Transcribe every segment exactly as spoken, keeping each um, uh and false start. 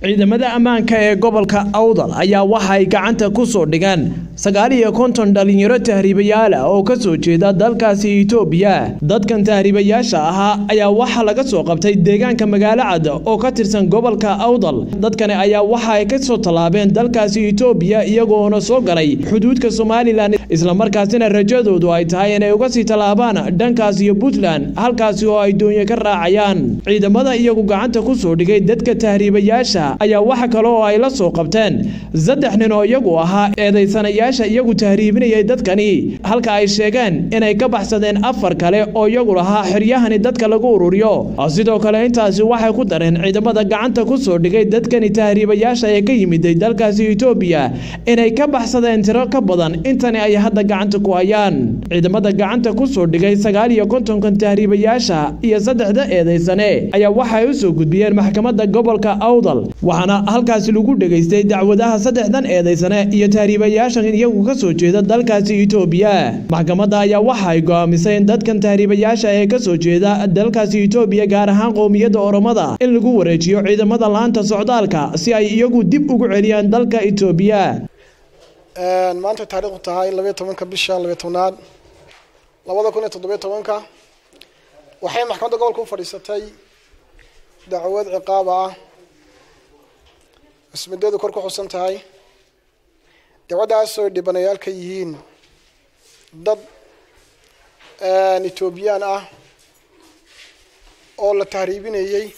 ciidamada ammaanka ee gobolka Awdal ayaa waxa ay gacanta ku soo dhigaan sagaal iyo konton dhalinyaro tahriibayaal ah oo ka soo jeeda dalkaasi Itoobiya. Dadkan tahriibayaasha ahaa ayaa waxa laga soo qabtay deegaanka magaalada Cad oo ka tirsan gobolka Awdal. Dadkan ayaa waxa ay ka soo talaabeen dalkaasi Itoobiya iyagoo soo galay xuduudka Somaliland isla markaasina rajadoodu ay tahay inay uga sii talaabaan dhankaas iyo Puntland halkaas oo ay doonyo ka raacayaan. Ciidamada iyagu gacanta ku soo dhigay dadka tahriibayaasha ayaa waxa kale oo ay la soo qabteen saddex nin oo iyagu ahaa eedeysanayaasha iyagu tahriibinayay dadkani halka ay sheegeen inay ka baxsadeen afar kale oo iyagu lahaa xiryahan dadka lagu ururiyo. Sidoo kale intaasi waxay ku dareen ciidamada gacanta ku soo dhigay dadkani tahriibayaasha ee ka yimid dalkaasi Itoobiya inay ka baxsadeen tiro ka badan intani ay hadda gacanta ku hayaan. Ciidamada gacanta ku soo dhigay sagaal iyo konton kan tahriibayaasha iyo saddexda eedeysane ayaa waxay u soo gudbiyeen maxkamadda gobolka Awdal waxaana halkaas lagu dhageystay dacwadaha saddexdan eedeysane iyo tahriibayaasha iyagu ka soo jeeda dalkaasi Itoobiya. Maxkamadda ayaa waxa ay go'aamisay in dadkan tahriibayaasha ee ka soo jeeda dalkaasi Itoobiya gaar ahaan qowmiyadda Oromada in lagu wareejiyo ciidamada laanta socdaalka si ay iyagu dib ugu celiyaan dalka Itoobiya. een maanta taariikhdu tahay laba iyo tobanka bisha laba iyo tobnaad laba kun iyo toddoba iyo tobanka waxay maxkamadda gobolka u fadhiisatay dacwad ciqaab ah ismideedu kor ku xusan tahay dacwadaas oo dhibanayaal ka yihiin dad een Itoobiyaan ah oo la tahriibinayay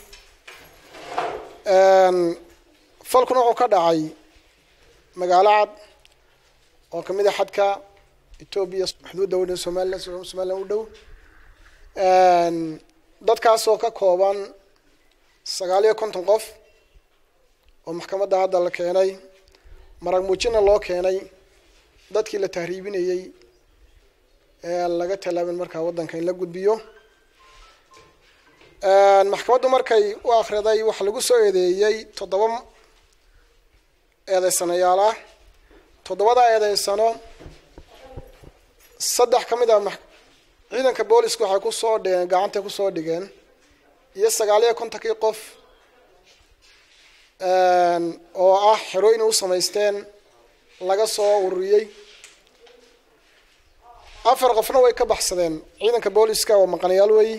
een falkuna wuxuu ka dhacay magaalada Cad oo kamid ah xadka Itoobiya xuduudda u dhow Soomaaliland Soomaaliland u dhow een dadkaas oo ka kooban sagaal iyo konton qof oo maxkamadda hadda la keenay marag muujina loo keenay dadkii la tahriibinayay ee laga talaabin markaa wadanka in la gudbiyo. een maxkamaddu markay u akhriday waxa lagu soo eedeeyay toddoba eedeysanayaal ah toddobada eedeysano saddex kamid ah ciidanka booliska waxay ku soo dhigeen gacanta ku soo dhigeen iyo sagaal iyo konton qof een oo ah xerooyin u sameysteen laga soo ururiyay afar qofna way ka baxsadeen ciidanka booliska oo maqanayaal way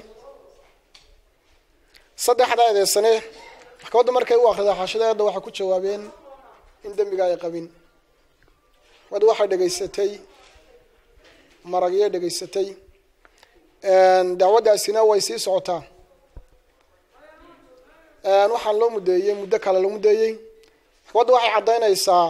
saddexda eedeysane maxkamaddu markay u akhriday xaashadeeda waxa ku jawaabeen in dambiga ay qabin wad waxa dhageysatay maragyo dhageysatay een dacwadaasina way sii socotaa een waxaan loo mudeeyay muddo kale loo mudeeyay maxkamaddu waxay cadeynaysaa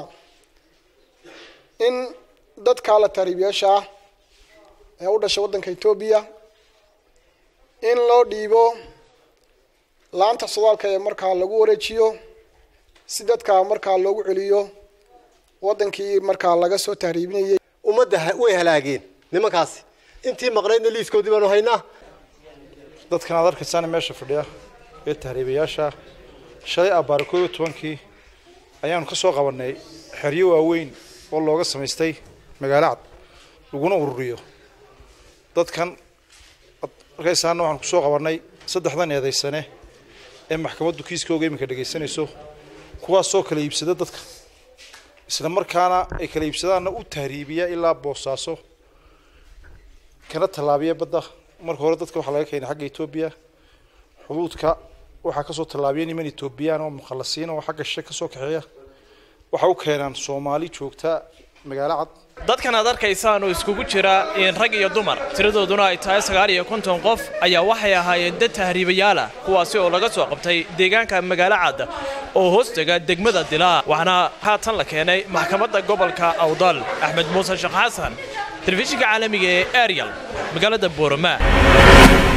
in dadka la tahriibayaasha ee u dhashay wadanka Itoobiya in loo dhiibo laanta socdaalka ee markaa lagu wareejiyo si dadka markaa loogu celiyo wadankii markaa laga soo tahriibinayay. ummadda way halaageen nimankaas intii maqnaydna liiskoodii baanu haynaa. dadkan aad arkaysaan meesha fadhiya ee tahriibayaasha shalay abaar koob iyo tobankii ayaanu ka soo qabanay xeryo waaweyn oo looga sameystay magaalada Cad laguna ururiyo. dadkan arkaysan waxaan ku soo qabanay saddexdan eedeysane ee maxkamaddu kiiskooga imika dhageysanayso kuwaas soo kala iibsada dadka isla markaana ay kala iibsadaan u tahriibiya ilaa Boosaaso kana talaabiya badda. marka hore dadka waxa laga keenay xagga Itoobiya xuduudka waxa ka soo talaabiyay niman Itoobiyaan oo mukhalasiin oo xagga shaqo soo kaxeeya waxa uu keenan Soomaali joogta magaalada Cad. dadkan aad arkaysaan oo iskugu jira in rag iyo dumar tiradooduna ay tahay sagaal iyo konton qof ayaa waxay ahaayeen dad tahriibayaal ah kuwaasi oo laga soo qabtay deegaanka magaalada Cad oo hoostaga degmada Dilaa waxaana haatan la keenay maxkamadda gobolka Awdal. Axmed Muuse Sheekh Xasan telefishinka caalamiga ee Ariel magaalada Boorama.